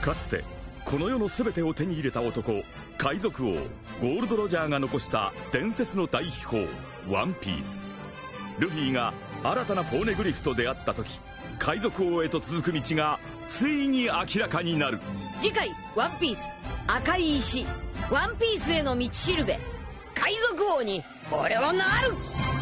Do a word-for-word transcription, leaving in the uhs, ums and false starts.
かつてこの世の全てを手に入れた男海賊王ゴールド・ロジャーが残した伝説の大秘宝ワンピース。ルフィが新たなポーネグリフと出会った時、海賊王へと続く道がついに明らかになる。 次回ワンピース赤い石、ワンピースへの道しるべ、海賊王に俺はなる。